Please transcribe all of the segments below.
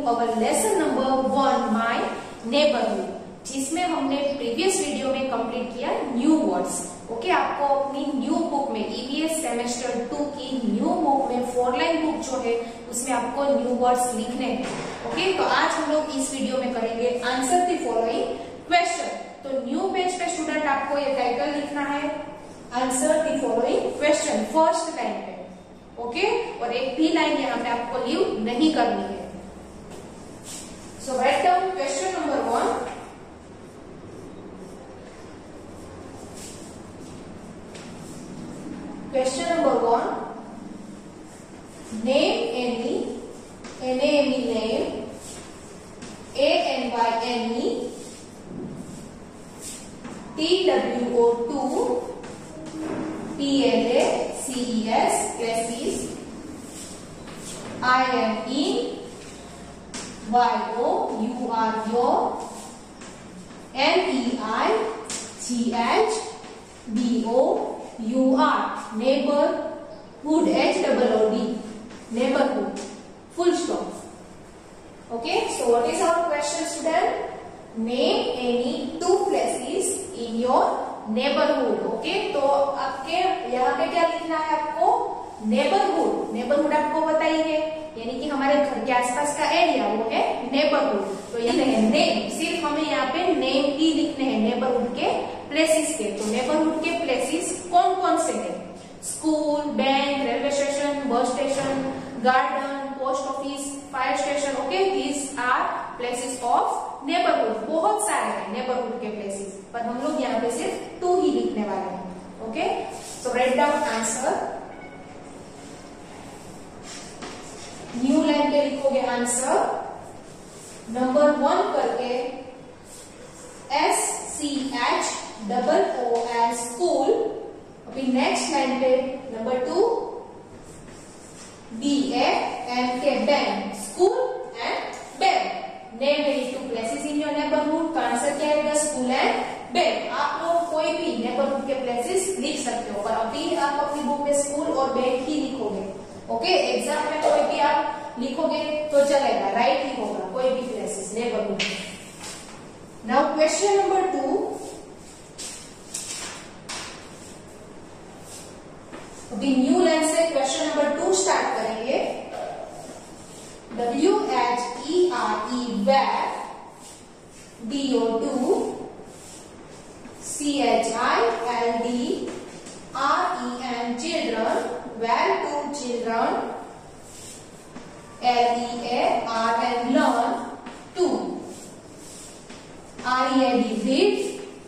Our lesson number 1 my neighbourhood, जिसमें हमने previous video में कंप्लीट किया न्यू वर्ड्स। ओके, आपको अपनी न्यू बुक में ईवीएस सेमेस्टर 2 की न्यू बुक में 4 लाइन बुक जो है उसमें आपको न्यू वर्ड्स लिखने हैं। ओके, तो आज हम लोग इस वीडियो में करेंगे आंसर द फॉलोइंग क्वेश्चन। तो न्यू पेज पे स्टूडेंट आपको ये टाइटल लिखना है, answer the following question, first line पे। ओके, और एक भी लाइन यहाँ पे आपको लीव नहीं करनी है। So write down question number 1। Question number 1. Name any, N-A-M-E name, A-N-Y-N-E, T-W-O-2, P-L-A-C-E-S, places, I-M-E, Y-O, U-R, your, N-E-I, G-H, B-O, You are, neighborhood, H-O-O-D, neighborhood, full stop. Okay, so what is our question, student? Name any 2 places in your neighborhood. Okay, तो आपके यहाँ पे क्या लिखना है आपको? Neighbourhood. Neighbourhood आपको बताइए, यानी कि हमारे घर के आसपास का एरिया वो है नेबरहुड। तो ये नेम, सिर्फ हमें यहाँ पे नेम ही लिखने हैं नेबरहुड के प्लेसेस के। तो नेबरहुड के प्लेसेस कौन कौन से हैं? School, bank, railway station, bus station, garden, post office, fire station. Okay, these are places of neighbourhood. बहुत सारे हैं नेबरहुड के प्लेसेस, पर हम लोग यहाँ पे सिर्फ 2 ही लिखने वाले हैं। Okay, so write down answer. New line पे लिखोगे आंसर, नंबर 1 करके SCHOOL, स्कूल। अभी नेक्स्ट लाइन पे number 2 BANK, bank, school and bank. Name any 2 places in your neighbourhood. का आंसर क्या आएगा? School and bank. आप लोग कोई भी नेबरहुड के प्लेसेस लिख सकते हो, पर अभी आप अपनी बुक में स्कूल और बैंक ही लिखोगे। ओके, एग्जाम में कोई भी आप लिखोगे तो चलेगा, राइट ही होगा, कोई भी places neighbourhood. Now question number 2। अभी न्यू लाइन से क्वेश्चन नंबर 2 स्टार्ट करेंगे। WHERE, where, DO2, CHILD, REN, children, where to children, LEARN, learn, to, READ, read,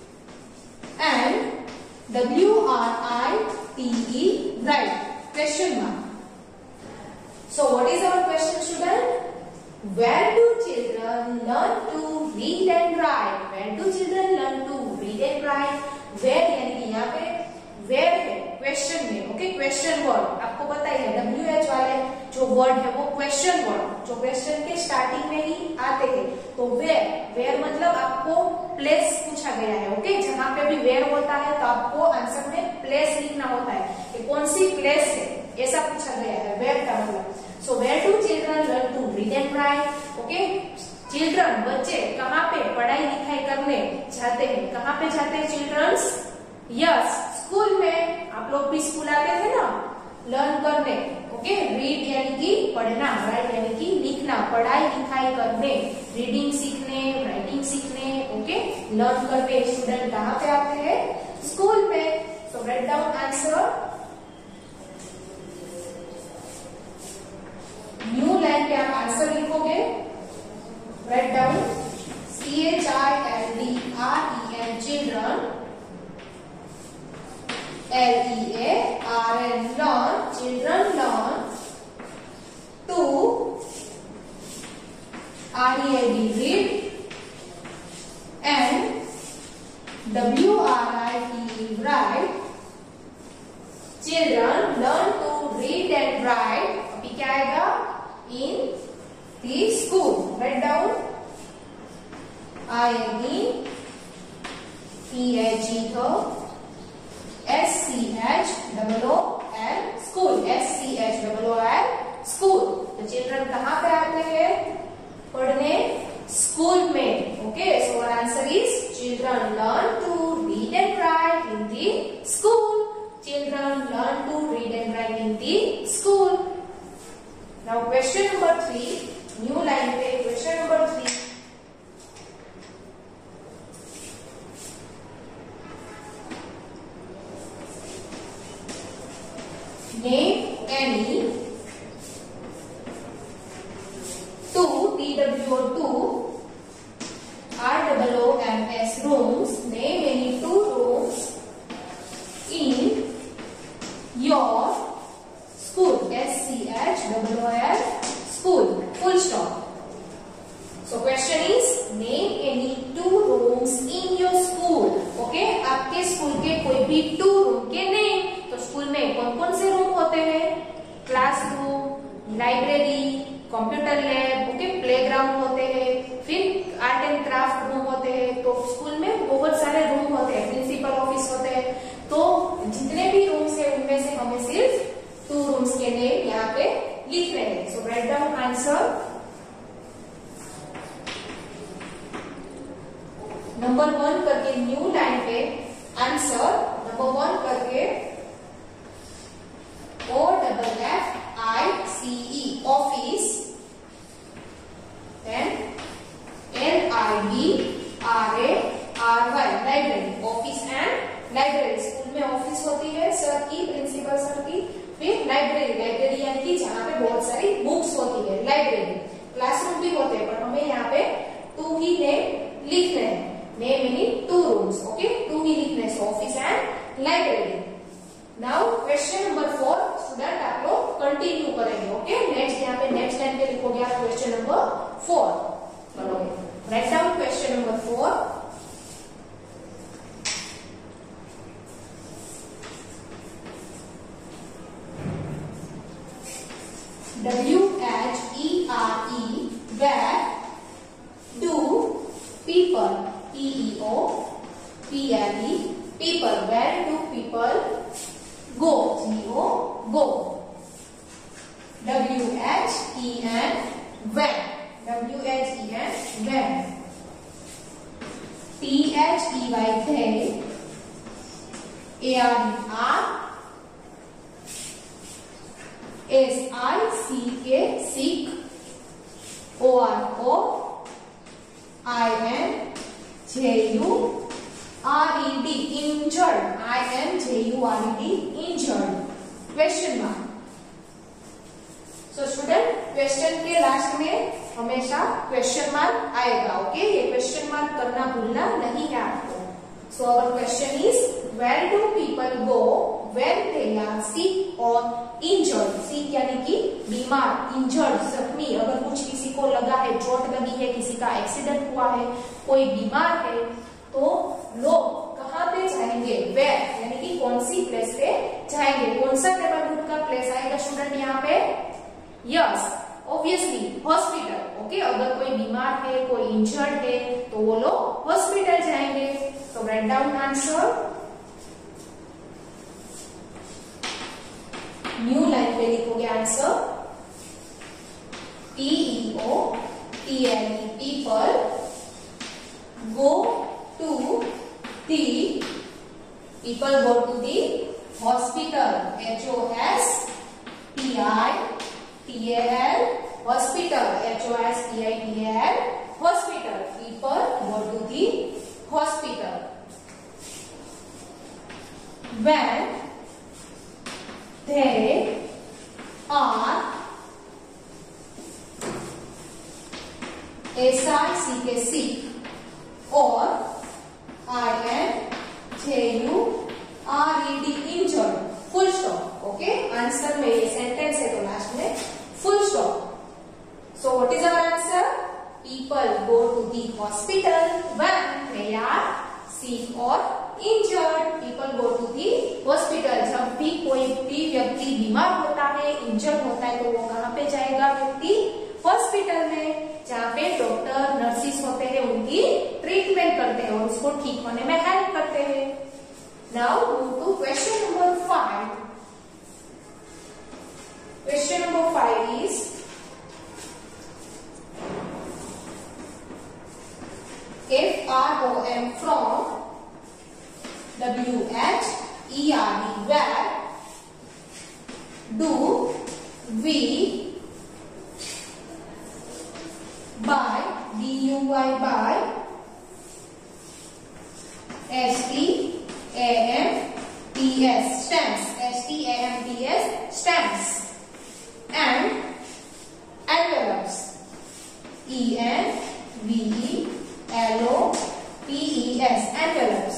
and WRITE, write. Question mark. So what is our question, student? Where do children learn to read and write? Where do children learn to read and write? Where यानी कि यहाँ पे where है question में। Okay, question word आपको पता ही है, WH वाले जो वर्ड है वो क्वेश्चन वर्ड, जो क्वेश्चन के स्टार्टिंग में ही आते हैं। तो वेयर मतलब आपको प्लेस पूछा गया है। ओके, जहां पे भी वेयर होता है तो आपको आंसर में प्लेस लिखना होता है कि कौन सी प्लेस है, ऐसा पूछा गया है वेयर का मतलब। So where do children learn to read and write. Okay, children, बच्चे कहाँ पे पढ़ाई लिखाई करने जाते हैं? कहाँ पे जाते हैं चिल्ड्रंस? यस, स्कूल में। आप लोग भी स्कूल आते थे ना लर्न करने। ओके, रीड यानी कि पढ़ना, राइट यानी कि लिखना, पढ़ाई लिखाई करने, रीडिंग सीखने, राइटिंग सीखने। ओके, लर्न करने स्टूडेंट कहाँ पे आते हैं? स्कूल में। So write down answer. New line पे आप आंसर लिखोगे, write down CHILDREN, children, LEARN, learn, children learn, to, READ, read, and WRITE, write. Children learn to read and write. अभी क्या आएगा? In the school. Write down. INE, PHE, SCHOOL, school, SCHOOL, school. तो children कहाँ पे आते हैं? पढ़ने school में. Okay, so our answer is children learn to read and write in the school. Children learn to read and write in the school. Now question number 3, new line पे question number 3. Name any two ROOMS rooms. Name any two rooms in your school. SCHOOL school. Full stop. So question is name any two rooms in your school. Okay, आपके school के कोई भी two room के name. तो school में कौन कौन से रूम होते हैं? Classroom, library, computer lab, okay, playground होते हैं, फिर आर्ट एंड क्राफ्ट रूम होते हैं. तो स्कूल में बहुत सारे रूम होते हैं, प्रिंसिपल ऑफिस होते हैं. तो जितने भी रूम्स है उनमें से हमें सिर्फ टू रूम्स के नेम यहाँ पे लिख रहे हैं. So write down answer. Number 1 करके न्यू लाइन पे आंसर नंबर 1 करके OFFICE office, then LIBRARY library. Office and library. School में ऑफिस होती है सर की, प्रिंसिपल सर की. फिर लाइब्रेरी यानी कि जहाँ पे बहुत सारी बुक्स होती है, लाइब्रेरी. क्लासरूम भी होते हैं पर हमें यहाँ पे टू ही नेम लिखने हैं. Name any two rooms. Okay, two ही लिखने हैं. Office and library. Now question number 4 student आप लोग कंटिन्यू करेंगे. ओके, नेक्स्ट यहाँ पे नेक्स्ट लाइन पे लिखोगे आप क्वेश्चन नंबर 4 करोगे. Write down question number 4. WHERE where do people, PEOPLE people, where do people go, GO go. WHEN when, WHEN when. THEY they, ARE SICK sick, ORO INJURED injured, INJURED injured. Question mark. So student question के last में हमेशा question mark आएगा. Okay, ये question mark करना भूलना नहीं है आपको. So our question is where do people go when they are sick और इंजर्ड. सिक यानी कि बीमार, इंजर्ड जख्मी. अगर कुछ किसी को लगा है, चोट लगी है, किसी का एक्सीडेंट हुआ है, कोई बीमार है, तो लोग कहाँ पे जाएंगे? वेयर यानी कि कौन सी प्लेस पे जाएंगे? कौन सा नेबरहुड का प्लेस आएगा स्टूडेंट यहाँ पे? Yes, obviously hospital. ओके, अगर कोई बीमार है, कोई इंजर्ड है, तो वो लोग हॉस्पिटल जाएंगे. तो write down answer. New line पे लिखोगे answer. PEOPLE people go to the, people go to the hospital. HOSPITAL hospital. HOSPITAL hospital. People go to the hospital when they are SICK sick or INJURED injured. Full stop. Okay, answer में ये sentence है तो last में full stop. So what is our answer? People go to the hospital when they are sick और injured. People go to the hospital. जब भी कोई भी व्यक्ति बीमार होता है, इंजर्ड होता है, तो वो कहाँ पे जाएगा व्यक्ति? हॉस्पिटल में, जहाँ पे डॉक्टर नर्सिस होते हैं, उनकी ट्रीटमेंट करते हैं और उसको ठीक होने में हेल्प करते हैं. Now move to question number 5. Question number 5 is F-R-O-M, from. W-H-E-R-E, where. Do we buy, B-U-Y, buy. S-T-A-M-P-S, stamps, S-T-A-M-P-S, stamps. And envelopes, E-N-V-E-L-O-P-E-S, envelopes.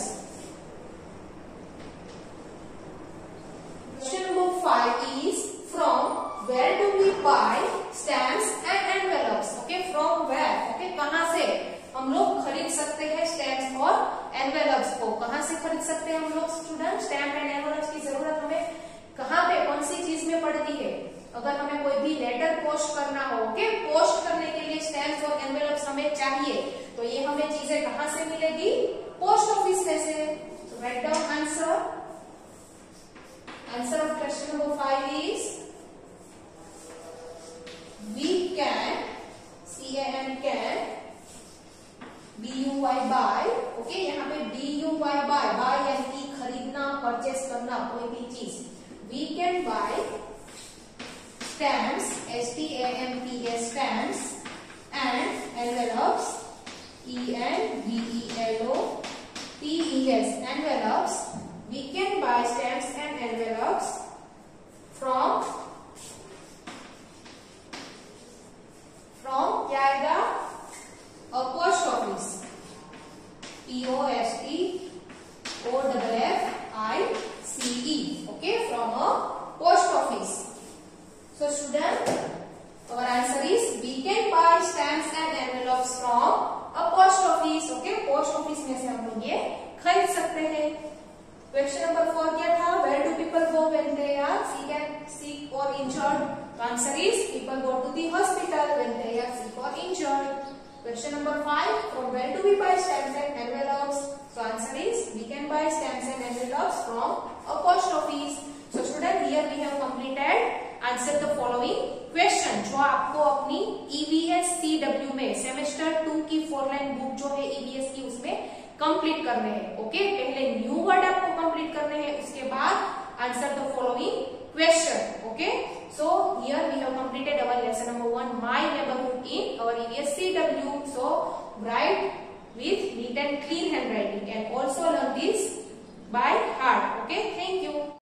Question number 5 is, from where do we buy stamps and envelopes? Okay, from where? Okay, कहाँ से हम लोग खरीद सकते हैं stamps और envelopes को? कहाँ से खरीद सकते हैं हम लोग स्टूडेंट? स्टैम्प एंड एनवेलप्स की जरूरत हमें कहाँ पे, कौन सी चीज में पड़ती है? अगर हमें कोई भी लेटर पोस्ट करना हो, ओके, पोस्ट करने के लिए स्टैम्प्स और एनवेलप्स हमें चाहिए, तो ये हमें चीजें कहाँ से मिलेगी? पोस्ट ऑफिस में से. Write down answer. Answer of question number 5 is, we can, C-A-N, can, B-U-Y, buy, okay, यहाँ पे B-U-Y, buy, buy यानी कि खरीदना, परचेस करना कोई भी चीज. We can buy stamps, S-T-A-M-P-S, stamps, and envelopes, E-N-V-E-L-O-P-E-S, envelopes. We can buy stamps and envelopes from क्या आएगा? A post office, P-O-S-T-O-F-F-I-C-E, okay, from a post office. So student, our answer is, we can buy stamps and envelopes from a post office, okay, post office में से हम लोग ये खरीद सकते हैं. Question number 4 क्या था? Where do people go when they are sick or injured? The answer is, people go to the hospital when they are sick or injured. Question number 5, from where do we buy stamps and envelopes? So answer is, we can buy stamps and envelopes from a post office. So student, here we have completed. Answer the following question. जो आपको अपनी EVS CW में semester 2 की 4 line book जो है EVS की, उसमें complete करने हैं. ओके, पहले न्यू वर्ड आपको कंप्लीट करने हैं, उसके बाद answer the following question. Okay, so here we have completed our lesson number 1, my neighbourhood, in our EVS CW. सो राइट with neat and clean handwriting and also learn this by heart. Okay, thank you.